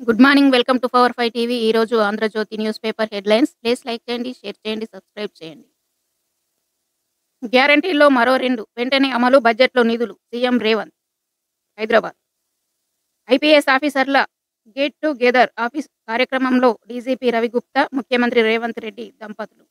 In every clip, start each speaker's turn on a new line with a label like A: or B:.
A: Good morning. Welcome to power 5 TV. ఈరోజు Andhrajyothi news paper headlines. Please like చేయండి, share చేయండి, subscribe చేయండి. గ్యారంటీల్లో మరో 2 వెంటనే అమలు, బడ్జెట్లో నిధులు. సీఎం రేవంత్. హైదరాబాద్. ఐపీఎస్ ఆఫీసర్ల గెట్ టుగెదర్ ఆఫీస్ కార్యక్రమంలో డీజీపీ రవిగుప్తా, ముఖ్యమంత్రి రేవంత్ రెడ్డి దంపతులు.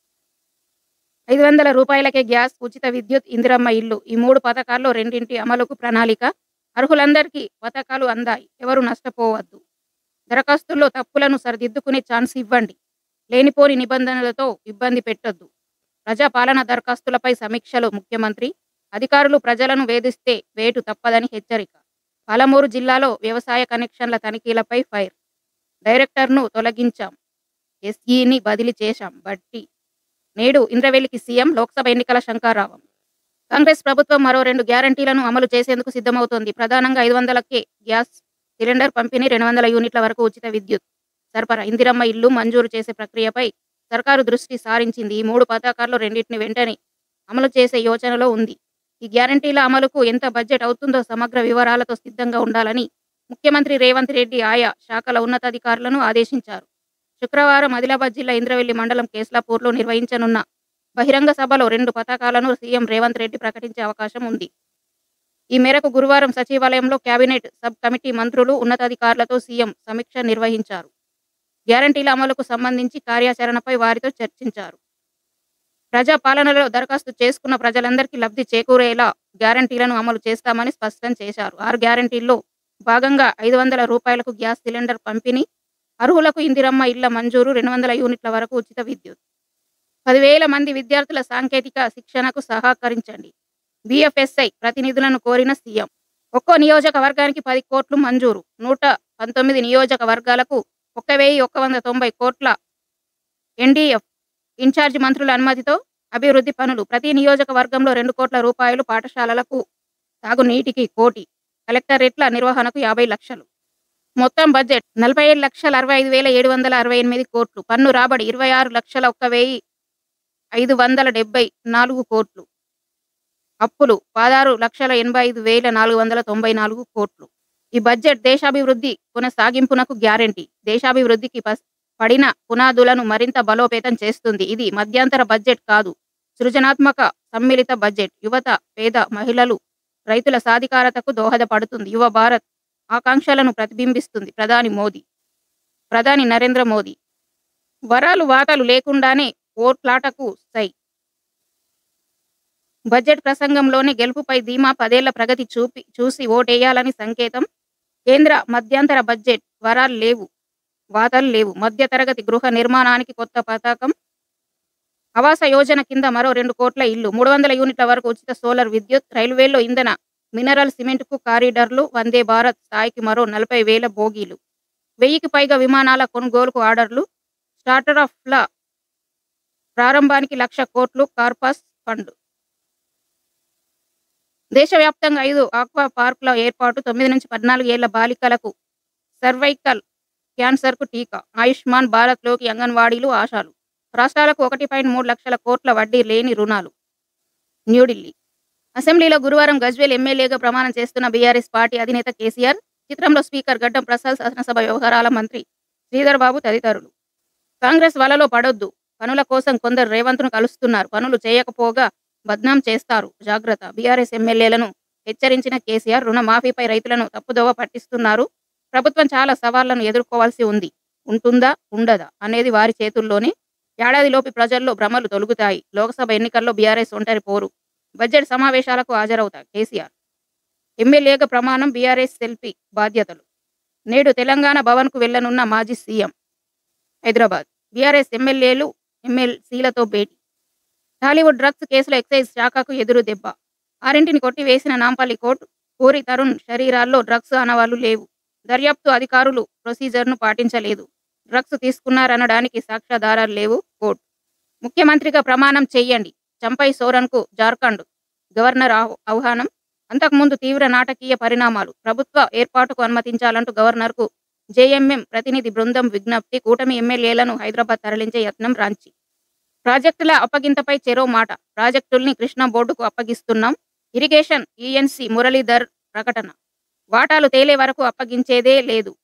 A: 500 రూపాయలకే గ్యాస్, ఉచిత విద్యుత్, ఇందిరమ్మ ఇల్లు. ఈ 3 పథకాల్లో రెండింటి అమలుకు ప్రణాళిక. అర్హులందరికీ పథకాలు అందాయి. ఎవరు నష్టపోవద్దు. దరఖాస్తుల్లో తప్పులను సరిదిద్దుకునే ఛాన్స్ ఇవ్వండి. లేనిపోని నిబంధనలతో ఇబ్బంది పెట్టొద్దు. ప్రజాపాలన దరఖాస్తులపై సమీక్షలు. ముఖ్యమంత్రి. అధికారులు ప్రజలను వేధిస్తే వేటు తప్పదని హెచ్చరిక. పాలమూరు జిల్లాలో వ్యవసాయ కనెక్షన్ల తనిఖీలపై ఫైర్. డైరెక్టర్ను తొలగించాం, ఎస్ఈని బదిలీ చేశాం. బట్టి. నేడు ఇంద్రవెల్లికి సీఎం. లోక్సభ ఎన్నికల శంఖారావం. కాంగ్రెస్ ప్రభుత్వం మరో 2 గ్యారంటీలను అమలు చేసేందుకు సిద్ధమవుతోంది. ప్రధానంగా 500కే గ్యాస్ సిలిండర్ పంపిణీ, 200 యూనిట్ల వరకు ఉచిత విద్యుత్ సరఫరా, ఇందిరమ్మ ఇల్లు మంజూరు చేసే ప్రక్రియపై సర్కారు దృష్టి సారించింది. ఈ 3 పథకాల్లో రెండింటిని వెంటనే అమలు చేసే యోచనలో ఉంది. ఈ గ్యారంటీల అమలుకు ఎంత బడ్జెట్ అవుతుందో సమగ్ర వివరాలతో సిద్ధంగా ఉండాలని ముఖ్యమంత్రి రేవంత్ రెడ్డి ఆయా శాఖల ఉన్నతాధికారులను ఆదేశించారు. శుక్రవారం ఆదిలాబాద్ జిల్లా ఇంద్రవెల్లి మండలం కేస్లాపూర్లో నిర్వహించనున్న బహిరంగ సభలో 2 పథకాలను సీఎం రేవంత్ రెడ్డి ప్రకటించే అవకాశం ఉంది. ఈ మేరకు గురువారం సచివాలయంలో కేబినెట్ సబ్ కమిటీ మంత్రులు, ఉన్నతాధికారులతో సీఎం సమీక్ష నిర్వహించారు. గ్యారంటీల అమలుకు సంబంధించి కార్యాచరణపై వారితో చర్చించారు. ప్రజాపాలనలో దరఖాస్తు చేసుకున్న ప్రజలందరికీ లబ్ధి చేకూరేలా గ్యారంటీలను అమలు చేస్తామని స్పష్టం చేశారు. 6 గ్యారంటీల్లో భాగంగా 500 రూపాయలకు గ్యాస్ సిలిండర్ పంపిణీ, అర్హులకు ఇందిరమ్మ ఇళ్ల మంజూరు, 200 యూనిట్ల వరకు ఉచిత విద్యుత్. 10,000 మంది విద్యార్థుల సాంకేతిక శిక్షణకు సహకరించండి. బీఎఫ్ఎస్ఐ ప్రతినిధులను కోరిన సీఎం. ఒక్కో నియోజకవర్గానికి 10 కోట్లు మంజూరు. 119 నియోజకవర్గాలకు 1,190 కోట్ల ఎన్డీఎఫ్. ఇన్ఛార్జి మంత్రుల అనుమతితో అభివృద్ధి పనులు. ప్రతి నియోజకవర్గంలో 2 కోట్ల రూపాయలు. పాఠశాలలకు, తాగునీటికి 1 కోటి. కలెక్టరేట్ల నిర్వహణకు 50 లక్షలు. మొత్తం బడ్జెట్ 47,65,768 కోట్లు. పన్ను రాబడి 26,01,574 కోట్లు. అప్పులు 16,85,494 కోట్లు. ఈ బడ్జెట్ దేశాభివృద్ధి కొనసాగింపునకు గ్యారంటీ. దేశాభివృద్ధికి పడిన పునాదులను మరింత బలోపేతం చేస్తుంది. ఇది మధ్యంతర బడ్జెట్ కాదు, సృజనాత్మక సమ్మిళిత బడ్జెట్. యువత, పేద, మహిళలు, రైతుల సాధికారతకు దోహదపడుతుంది. యువ భారత్ ఆకాంక్షలను ప్రతిబింబిస్తుంది. ప్రధాని నరేంద్ర మోదీ. వరాలు వాతలు లేకుండానే ఓట్లాటకు సై. బడ్జెట్ ప్రసంగంలోనే గెలుపుపై ధీమా. 10 ఏళ్ల ప్రగతి చూసి ఓటేయాలని సంకేతం. కేంద్ర మధ్యంతర బడ్జెట్. వరాలు లేవు, వాతలు లేవు. మధ్యతరగతి గృహ నిర్మాణానికి కొత్త పథకం. ఆవాస యోజన కింద మరో 2 కోట్ల ఇల్లు. 300 యూనిట్ల వరకు ఉచిత సోలార్ విద్యుత్. రైల్వేల్లో ఇంధన, మినరల్ సిమెంట్కు కారిడార్లు. వందే భారత్ స్థాయికి మరో 40,000 బోగీలు. 1000కి పైగా విమానాల కొనుగోలుకు ఆర్డర్లు. స్టార్టప్ల ప్రారంభానికి 1,00,000 కోట్లు కార్పస్ ఫండ్. దేశవ్యాప్తంగా 5 ఆక్వా పార్కుల ఏర్పాటు. 9-14 ఏళ్ల బాలికలకు సర్వైకల్ క్యాన్సర్కు టీకా. ఆయుష్మాన్ భారత్లోకి అంగన్వాడీలు, ఆశాలు. రాష్ట్రాలకు 1.3 లక్షల కోట్ల వడ్డీ లేని రుణాలు. న్యూఢిల్లీ. అసెంబ్లీలో గురువారం గజ్వేల్ ఎమ్మెల్యేగా ప్రమాణం చేస్తున్న బీఆర్ఎస్ పార్టీ అధినేత కేసీఆర్. చిత్రంలో స్పీకర్ గడ్డం ప్రసాద్, శాసనసభ వ్యవహారాల మంత్రి శ్రీధర్ బాబు తదితరులు. కాంగ్రెస్ వలలో పడొద్దు. పనుల కోసం కొందరు రేవంత్ను కలుస్తున్నారు. పనులు చేయకపోగా బద్నాం చేస్తారు, జాగ్రత్త. బీఆర్ఎస్ ఎమ్మెల్యేలను హెచ్చరించిన కేసీఆర్. రుణమాఫీపై రైతులను తప్పుదోవ పట్టిస్తున్నారు. ప్రభుత్వం చాలా సవాళ్లను ఎదుర్కోవాల్సి ఉంది. ఉంటుందా, ఉండదా అనేది వారి చేతుల్లోనే. ఏడాదిలోపు ప్రజల్లో భ్రమలు తొలగుతాయి. లోక్సభ ఎన్నికల్లో బీఆర్ఎస్ ఒంటరి పోరు. బడ్జెట్ సమావేశాలకు హాజరవుతా కేసీఆర్. ఎమ్మెల్యేగా ప్రమాణం. బీఆర్ఎస్ సెల్ఫీ బాధ్యతలు. నేడు తెలంగాణ భవన్కు వెళ్లనున్న మాజీ సీఎం. హైదరాబాద్. బీఆర్ఎస్ ఎమ్మెల్యేలు, ఎమ్మెల్సీలతో భేటీ. టాలీవుడ్ డ్రగ్స్ కేసులో ఎక్సైజ్ శాఖకు ఎదురు దెబ్బ. 6ని కొట్టివేసిన నాంపల్లి కోర్టు. పూరి తరుణ్ శరీరాల్లో డ్రగ్స్ ఆనవాళ్లు లేవు. దర్యాప్తు అధికారులు ప్రొసీజర్ను పాటించలేదు. డ్రగ్స్ తీసుకున్నారనడానికి సాక్ష్యాధారాలు లేవు. కోర్టు. ముఖ్యమంత్రిగా ప్రమాణం చెయ్యండి. చంపై సోరన్కు జార్ఖండ్ గవర్నర్ ఆహ్వానం. అంతకుముందు తీవ్ర నాటకీయ పరిణామాలు. ప్రభుత్వ ఏర్పాటుకు అనుమతించాలంటూ గవర్నర్కు జేఎంఎం ప్రతినిధి బృందం విజ్ఞప్తి. కూటమి ఎమ్మెల్యేలను హైదరాబాద్ తరలించే యత్నం. రాంచీ. ప్రాజెక్టుల అప్పగింతపై చెరో మాట. ప్రాజెక్టుల్ని కృష్ణా బోర్డుకు అప్పగిస్తున్నాం. ఇరిగేషన్ ఈఎన్సీ మురళీధర్ ప్రకటన. వాటాలు తేలే వరకు అప్పగించేదే లేదు.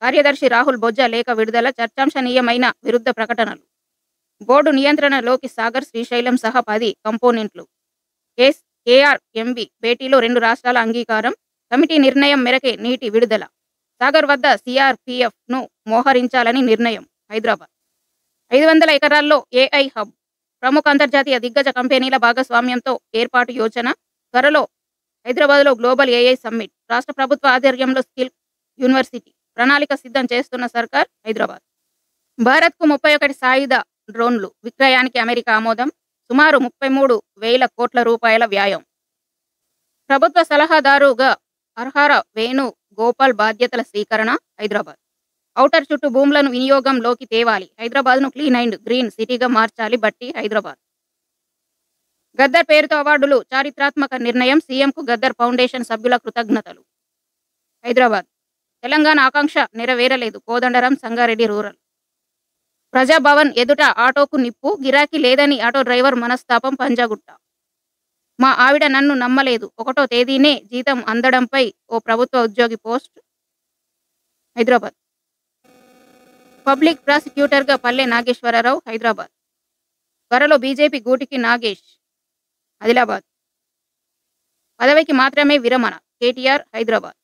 A: కార్యదర్శి రాహుల్ బొజ్జా లేఖ విడుదల, చర్చాంశనీయమైన విరుద్ధ ప్రకటనలు. బోర్డు నియంత్రణలోకి సాగర్, శ్రీశైలం సహా 10 కంపోనెంట్లు. కేఆర్ఎంబీ భేటీలో 2 రాష్ట్రాల అంగీకారం, కమిటీ నిర్ణయం మేరకే నీటి విడుదల. సాగర్ వద్ద సీఆర్పీఎఫ్ను మోహరించాలని నిర్ణయం. హైదరాబాద్ 500 ఎకరాల్లో ఏఐ హబ్, ప్రముఖ అంతర్జాతీయ దిగ్గజ కంపెనీల భాగస్వామ్యంతో ఏర్పాటు యోచన. త్వరలో హైదరాబాద్లో గ్లోబల్ ఏఐ సమ్మిట్. రాష్ట్ర ప్రభుత్వ ఆధ్వర్యంలో స్కిల్ యూనివర్సిటీ. ప్రణాళిక సిద్ధం చేస్తున్న సర్కార్. హైదరాబాద్ భారత్కు 31 సాయుధ డ్రోన్లు విక్రయానికి అమెరికా ఆమోదం. సుమారు 33,000 కోట్ల రూపాయల వ్యయం. ప్రభుత్వ సలహాదారుగా అర్హర వేణు గోపాల్ బాధ్యతల స్వీకరణ. హైదరాబాద్ ఔటర్ చుట్టూ భూములను వినియోగంలోకి తేవాలి. హైదరాబాద్ను క్లీన్ అండ్ గ్రీన్ సిటీగా మార్చాలి. బట్టి. హైదరాబాద్ గద్దర్ పేరుతో అవార్డులు, చారిత్రాత్మక నిర్ణయం. సీఎంకు గద్దర్ ఫౌండేషన్ సభ్యుల కృతజ్ఞతలు. హైదరాబాద్ తెలంగాణ ఆకాంక్ష నెరవేరలేదు. కోదండరాం, సంగారెడ్డి రూరల్. ప్రజాభవన్ ఎదుట ఆటోకు నిప్పు, గిరాకీ లేదని ఆటో డ్రైవర్ మనస్తాపం. పంజాగుట్ట మా ఆవిడ నన్ను నమ్మలేదు, 1వ తేదీనే జీతం అందడంపై ఓ ప్రభుత్వ ఉద్యోగి పోస్ట్. హైదరాబాద్ పబ్లిక్ ప్రాసిక్యూటర్గా పల్లె నాగేశ్వరరావు. హైదరాబాద్ త్వరలో బీజేపీ గూటికి నాగేష్. ఆదిలాబాద్ పదవికి మాత్రమే విరమణ. కేటీఆర్. హైదరాబాద్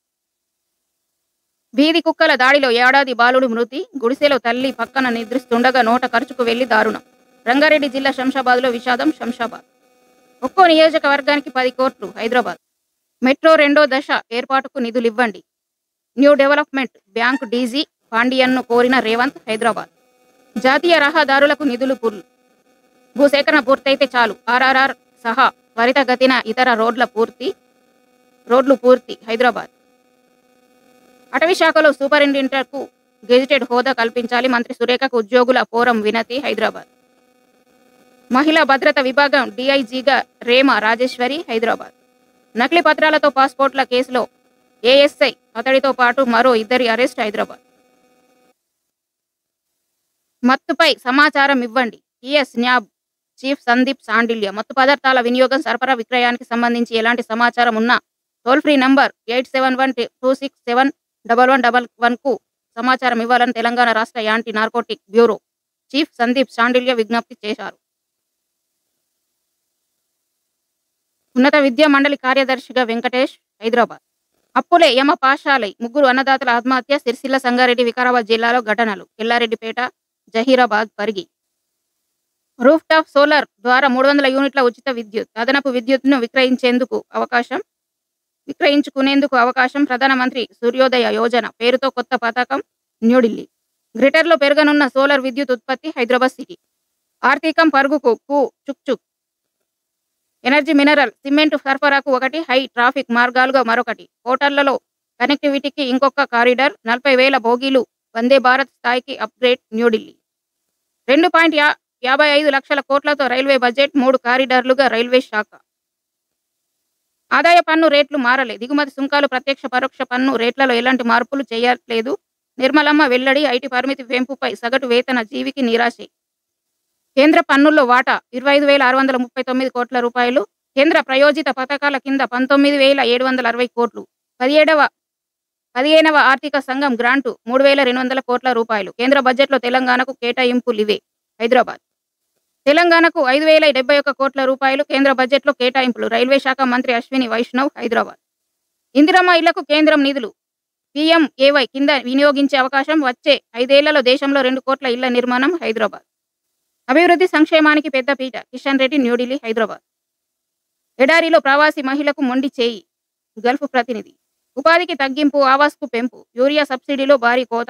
A: వీధి కుక్కల దాడిలో ఏడాది బాలుడు మృతి. గుడిసెలో తల్లి పక్కన నిద్రిస్తుండగా నోట ఖర్చుకు వెళ్లి దారుణం. రంగారెడ్డి జిల్లా శంషాబాద్లో విషాదం. శంషాబాద్ ఒక్కో నియోజకవర్గానికి 10 కోట్లు. హైదరాబాద్ మెట్రో 2వ దశ ఏర్పాటుకు నిధులివ్వండి. న్యూ డెవలప్మెంట్ బ్యాంకు డీజీ పాండియన్ను కోరిన రేవంత్. హైదరాబాద్ జాతీయ రహదారులకు నిధులు భూసేకరణ పూర్తయితే చాలు. ఆర్ఆర్ఆర్ సహా త్వరితగతిన ఇతర రోడ్లు పూర్తి. హైదరాబాద్ అటవీ శాఖలో సూపరింటెండెంట్కు గెజిటెడ్ హోదా కల్పించాలి. మంత్రి సురేఖకు ఉద్యోగుల ఫోరం వినతి. హైదరాబాద్ మహిళా భద్రత విభాగం డీఐజీగా రేమ రాజేశ్వరి. హైదరాబాద్ నకిలీ పత్రాలతో పాస్పోర్ట్ల కేసులో ఏఎస్ఐ అతడితో పాటు మరో 2 అరెస్ట్. హైదరాబాద్ మత్తుపై సమాచారం ఇవ్వండి. TS NAB chief Sandeep Sandilya. మత్తు పదార్థాల వినియోగం, సరఫరా, విక్రయానికి సంబంధించి ఎలాంటి సమాచారం ఉన్నా టోల్ ఫ్రీ నంబర్ 8712671111కు సమాచారం ఇవ్వాలని తెలంగాణ రాష్ట్ర anti narcotic bureau chief Sandeep Sandilya విజ్ఞప్తి చేశారు. ఉన్నత విద్యా మండలి కార్యదర్శిగా వెంకటేష్. హైదరాబాద్ అప్పులే యమ పాషాలై 3 అన్నదాతల ఆత్మహత్య. సిరిసిల్ల, సంగారెడ్డి, వికారాబాద్ జిల్లాలో ఘటనలు. Yellareddypet, Zaheerabad, Parigi. Roof top solar ద్వారా 300 యూనిట్ల ఉచిత విద్యుత్. అదనపు విద్యుత్ను విక్రయించుకునేందుకు అవకాశం. ప్రధానమంత్రి సూర్యోదయ యోజన పేరుతో కొత్త పథకం. న్యూఢిల్లీ గ్రిటర్లో పెరగనున్న సోలార్ విద్యుత్ ఉత్పత్తి. హైదరాబాద్ సిటీ ఆర్థికం పరుగుకు చుక్చుక్. ఎనర్జీ, మినరల్, సిమెంట్ సరఫరాకు 1, హై ట్రాఫిక్ మార్గాలుగా మరొకటి. పోర్టళ్లలో కనెక్టివిటీకి ఇంకొక కారిడార్. 40,000 బోగీలు వందే భారత్ స్థాయికి అప్గ్రేడ్. న్యూఢిల్లీ 2.55 లక్షల కోట్లతో రైల్వే బడ్జెట్. 3 కారిడార్లుగా రైల్వే శాఖ. ఆదాయ పన్ను రేట్లు మారలే. దిగుమతి సుంకాలు, ప్రత్యక్ష పరోక్ష పన్ను రేట్లలో ఎలాంటి మార్పులు చేయలేదు. నిర్మలమ్మ వెల్లడి. ఐటీ పరిమితి పెంపుపై సగటు వేతన జీవికి నిరాశే. కేంద్ర పన్నుల్లో వాటా 25,639 కోట్ల రూపాయలు. కేంద్ర ప్రయోజిత పథకాల కింద 19,760 కోట్లు. 15వ ఆర్థిక సంఘం గ్రాంటు 3,200 కోట్ల రూపాయలు. కేంద్ర బడ్జెట్లో తెలంగాణకు కేటాయింపులివే. హైదరాబాద్ తెలంగాణకు 5,071 కోట్ల రూపాయలు కేంద్ర బడ్జెట్లో కేటాయింపులు. రైల్వే శాఖ మంత్రి అశ్విని వైష్ణవ్. హైదరాబాద్ ఇందిరమ్మ ఇళ్లకు కేంద్రం నిధులు. పీఎంఏవై కింద వినియోగించే అవకాశం. వచ్చే 5 ఏళ్లలో దేశంలో 2 కోట్ల ఇళ్ల నిర్మాణం. హైదరాబాద్ అభివృద్ధి సంక్షేమానికి పెద్దపీట. కిషన్ రెడ్డి. న్యూఢిల్లీ. హైదరాబాద్ ఎడారిలో ప్రవాసీ మహిళకు మొండి చేయి. గల్ఫ్ ప్రతినిధి. ఉపాధికి తగ్గింపు, ఆవాస్కు పెంపు. యూరియా సబ్సిడీలో భారీ కోత.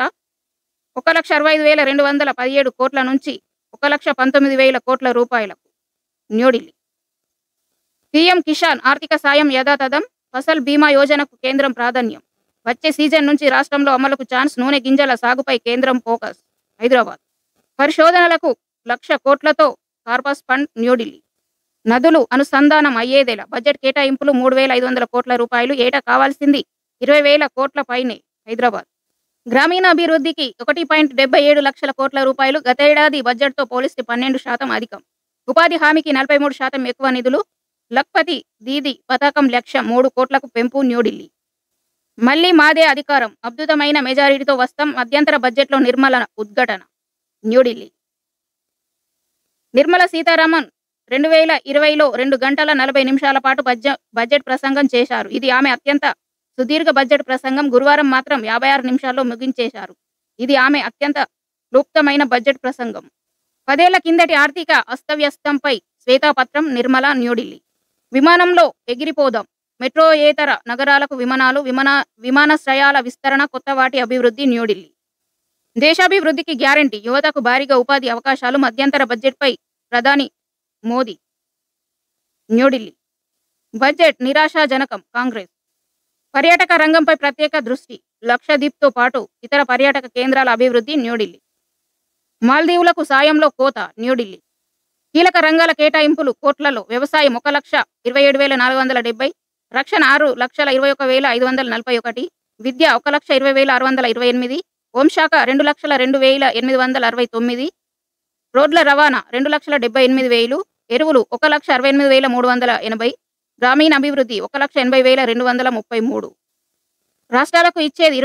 A: 1,65,217 కోట్ల నుంచి 1,19,000 కోట్ల రూపాయలకు. న్యూఢిల్లీ పీఎం కిసాన్ ఆర్థిక సాయం యథాతథం. ఫసల్ బీమా యోజనకు కేంద్రం ప్రాధాన్యం. వచ్చే సీజన్ నుంచి రాష్ట్రంలో అమలుకు ఛాన్స్. నూనె గింజల సాగుపై కేంద్రం ఫోకస్. హైదరాబాద్ పరిశోధనలకు 1,00,000 కోట్లతో కార్పస్ ఫండ్. న్యూఢిల్లీ నదులు అనుసంధానం అయ్యేదేలా. బడ్జెట్ కేటాయింపులు 3,500 కోట్ల రూపాయలు. ఏటా కావాల్సింది 20,000 కోట్ల పైనే. హైదరాబాద్ గ్రామీణాభివృద్ధికి 1.77 లక్షల కోట్ల రూపాయలు. గతేడాది బడ్జెట్తో పోలిస్తే 12% అధికం. ఉపాధి హామీకి 43% ఎక్కువ నిధులు. లఖ్పతి దీదీ పథకం లక్ష్యం 3 కోట్లకు పెంపు. న్యూఢిల్లీ మళ్లీ మాదే అధికారం, అద్భుతమైన మెజారిటీతో వస్తాం, మధ్యంతర బడ్జెట్‌లో నిర్మల ఉద్ఘాటన. న్యూఢిల్లీ. నిర్మలా సీతారామన్ 2020లో 2 గంటల 40 నిమిషాల పాటు బడ్జెట్ ప్రసంగం చేశారు. ఇది ఆమె అత్యంత సుదీర్ఘ బడ్జెట్ ప్రసంగం. గురువారం మాత్రం 56 నిమిషాల్లో ముగించేశారు. ఇది ఆమె అత్యంత క్లుప్తమైన బడ్జెట్ ప్రసంగం. 10 ఏళ్ల కిందటి ఆర్థిక అస్తవ్యస్తంపై శ్వేతపత్రం నిర్మల. న్యూఢిల్లీ. విమానంలో ఎగిరిపోదాం, మెట్రోయేతర నగరాలకు విమానాలు, విమానాశ్రయాల విస్తరణ, కొత్త వాటి అభివృద్ధి. న్యూఢిల్లీ. దేశాభివృద్ధికి గ్యారంటీ, యువతకు భారీగా ఉపాధి అవకాశాలు, మధ్యంతర బడ్జెట్పై ప్రధాని మోదీ. న్యూఢిల్లీ. బడ్జెట్ నిరాశాజనకం, కాంగ్రెస్. పర్యాటక రంగంపై ప్రత్యేక దృష్టి, లక్షద్వీప్తో పాటు ఇతర పర్యాటక కేంద్రాల అభివృద్ధి. న్యూఢిల్లీ. మాల్దీవులకు సాయంలో కోత. న్యూఢిల్లీ. కీలక రంగాల కేటాయింపులు కోట్లలో, వ్యవసాయం 1,27,470, రక్షణ 6,21,541, విద్య 1,20,628, హోంశాఖ 2,02,869, రోడ్ల రవాణా 2,78,000, ఎరువులు 1,68,380, గ్రామీణాభివృద్ధి 1,80,233. రాష్ట్రాలకు ఇచ్చేది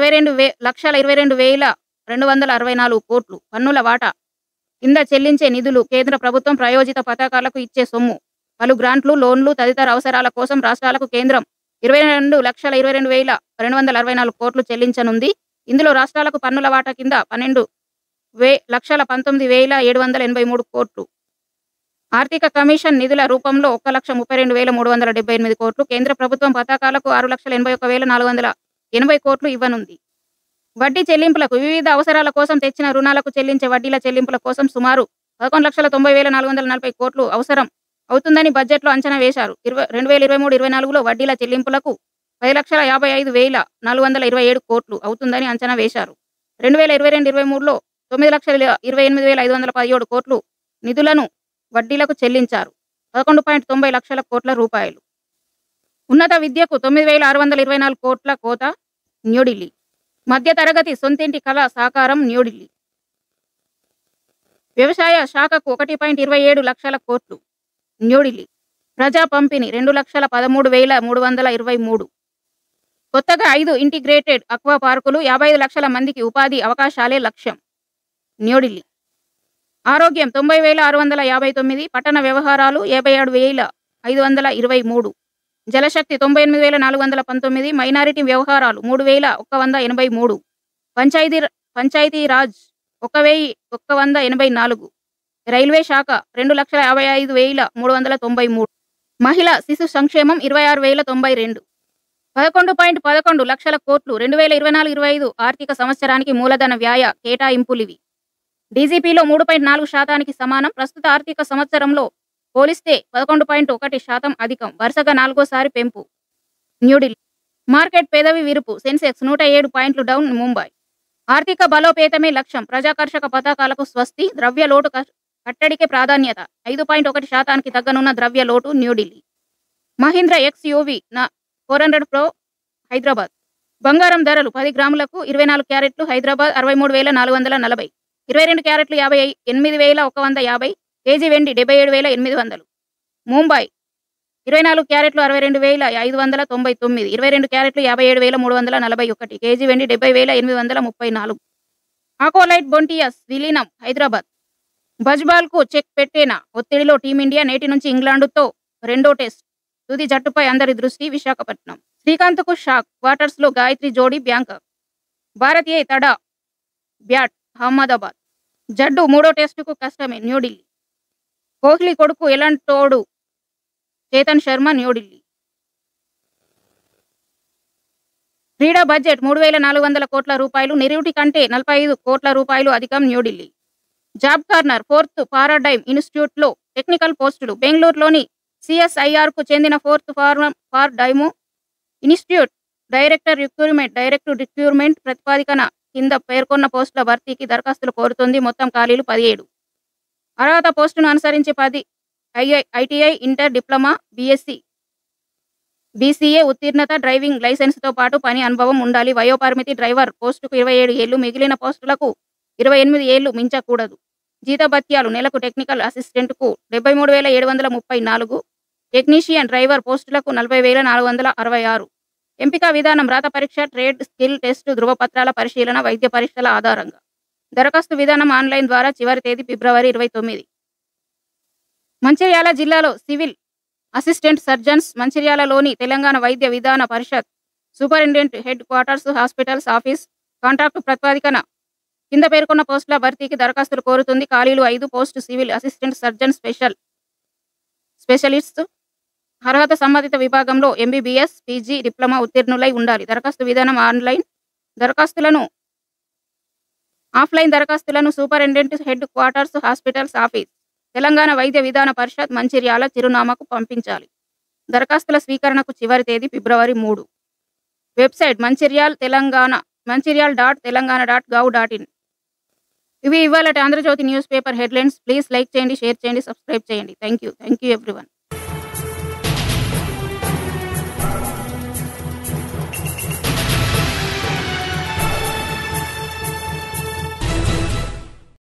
A: 22,22,264 కోట్లు. పన్నుల వాటా కింద చెల్లించే నిధులు, కేంద్ర ప్రభుత్వం ప్రాయోజిత పథకాలకు ఇచ్చే సొమ్ము, పలు గ్రాంట్లు, లోన్లు తదితర అవసరాల కోసం రాష్ట్రాలకు కేంద్రం 22,22,264 కోట్లు చెల్లించనుంది. ఇందులో రాష్ట్రాలకు పన్నుల వాటా కింద 12,19,783 కోట్లు, ఆర్థిక కమిషన్ నిధుల రూపంలో 1,32,378 కోట్లు, కేంద్ర ప్రభుత్వం పథకాలకు 6,81,480 కోట్లు ఇవ్వనుంది. వడ్డీ చెల్లింపులకు, వివిధ అవసరాల కోసం తెచ్చిన రుణాలకు చెల్లించే వడ్డీల చెల్లింపుల కోసం సుమారు 11,90,440 కోట్లు అవసరం అవుతుందని బడ్జెట్లో అంచనా వేశారు. 2023-24లో వడ్డీల చెల్లింపులకు 10,55,427 కోట్లు అవుతుందని అంచనా వేశారు. 2022-23లో 9,28,517 కోట్లు నిధులను వడ్డీలకు చెల్లించారు. 11.90 లక్షల కోట్ల రూపాయలు. ఉన్నత విద్యకు 9,624 కోట్ల కోత. న్యూఢిల్లీ. మధ్యతరగతి సొంతింటి కల సాకారం. న్యూఢిల్లీ. వ్యవసాయ శాఖకు 1.27 లక్షల కోట్లు. న్యూఢిల్లీ. ప్రజా పంపిణీ 2,13,323. కొత్తగా 5 ఇంటిగ్రేటెడ్ అక్వా పార్కులు, 55 లక్షల మందికి ఉపాధి అవకాశాలే లక్ష్యం. న్యూఢిల్లీ. ఆరోగ్యం 90,659, పట్టణ వ్యవహారాలు 57,523, జలశక్తి 98,419, మైనారిటీ వ్యవహారాలు 3,183, పంచాయతీరాజ్ 1,184, రైల్వే శాఖ 2,55,393, మహిళా శిశు సంక్షేమం 26,092. 11.11 లక్షల కోట్లు 2024-25 ఆర్థిక సంవత్సరానికి మూలధన వ్యయ కేటాయింపులివి. డీజీపీలో 3.4% సమానం. ప్రస్తుత ఆర్థిక సంవత్సరంలో పోలిస్తే 11.1% అధికం. వరుసగా 4వసారి పెంపు. న్యూఢిల్లీ. మార్కెట్ పెదవి విరుపు, సెన్సెక్స్ 107 పాయింట్లు డౌన్. ముంబై. ఆర్థిక బలోపేతమే లక్ష్యం, ప్రజాకర్షక పథకాలకు స్వస్తి, ద్రవ్య లోటు కట్టడికే ప్రాధాన్యత. 5.1% తగ్గనున్న ద్రవ్య లోటు. న్యూఢిల్లీ. Mahindra XUV 400 Pro Hyderabad. బంగారం ధరలు 10 గ్రాములకు 24 క్యారెట్లు హైదరాబాద్ 63,440, 22 క్యారెట్లు 58,150, కేజీ వెండి 77,800. ముంబై. 24 క్యారెట్లు 62,599, 22 క్యారెట్లు 57,341, కేజీ వెండి 70,834. ఆకోలైట్ బొంటియాస్ విలీనం హైదరాబాద్. బజ్బాల్కు చెక్ పెట్టేనా ఒత్తిడిలో టీమిండియా. నేటి నుంచి ఇంగ్లాండుతో రెండో టెస్ట్. తుది జట్టుపై అందరి దృష్టి. విశాఖపట్నం. శ్రీకాంత్కు షాక్, క్వార్టర్స్లో గాయత్రి జోడీ బ్యాంకాక్. భారత్ ఏ తడా బ్యాట్ అహ్మదాబాద్. జడ్డు మూడో టెస్టుకు కష్టమే. న్యూఢిల్లీ. కోహ్లీ కొడుకు ఎలాంటోడు చేతన్ శర్మ. న్యూఢిల్లీ. క్రీడా బడ్జెట్ 3,400 కోట్ల రూపాయలు, నిరుటి కంటే 45 కోట్ల రూపాయలు అధికం. New Delhi. Job corner. 4th Paradigm ఇన్స్టిట్యూట్లో టెక్నికల్ పోస్టులు. బెంగళూరులోని CSIRకు చెందిన 4th Paradigm institute direct recruitment ప్రతిపాదికన కింద పేర్కొన్న పోస్టుల భర్తీకి దరఖాస్తులు కోరుతోంది. మొత్తం ఖాళీలు 17. అర్హత పోస్టును అనుసరించి 10 ITI, inter, diploma, BSc, BCA ఉత్తీర్ణత, డ్రైవింగ్ లైసెన్స్తో పాటు పని అనుభవం ఉండాలి. వయోపరిమితి డ్రైవర్ పోస్టుకు 27 ఏళ్లు, మిగిలిన పోస్టులకు 28 ఏళ్లు మించకూడదు. జీతభత్యాలు నెలకు టెక్నికల్ అసిస్టెంట్కు 73,734, టెక్నీషియన్ డ్రైవర్ పోస్టులకు 40,466. ఎంపిక విధానం రాత పరీక్ష, ట్రేడ్ స్కిల్ టెస్ట్, ధృవపత్రాల పరిశీలన, వైద్య పరీక్షల ఆధారంగా. దరఖాస్తు విధానం ఆన్లైన్ ద్వారా. చివరి తేదీ ఫిబ్రవరి 29. మంచిర్యాల జిల్లాలో సివిల్ అసిస్టెంట్ సర్జన్స్ మంచిర్యాలలోని తెలంగాణ వైద్య విధాన పరిషత్ superintendent head quarters hospitals office contract ప్రాతిపదికన కింద పేర్కొన్న పోస్టుల భర్తీకి దరఖాస్తులు కోరుతుంది. ఖాళీలు 5 post civil assistant surgeon specialist. అర్హత సంబంధిత విభాగంలో ఎంబీబీఎస్, పీజీ, డిప్లొమా ఉత్తీర్ణులై ఉండాలి. దరఖాస్తు విధానం ఆన్లైన్. ఆఫ్లైన్ దరఖాస్తులను superintendent head quarters hospitals office Telangana వైద్య విధాన పరిషత్ మంచిర్యాల చిరునామాకు పంపించాలి. దరఖాస్తుల స్వీకరణకు చివరి తేదీ ఫిబ్రవరి 3. వెబ్సైట్ మంచిర్యాల్.తెలంగాణ.gov.in. ఇవి ఇవాళ Andhra Jyothi news paper headlines. Please like చేయండి, షేర్ చేయండి, సబ్స్క్రైబ్ చేయండి. Thank you everyone.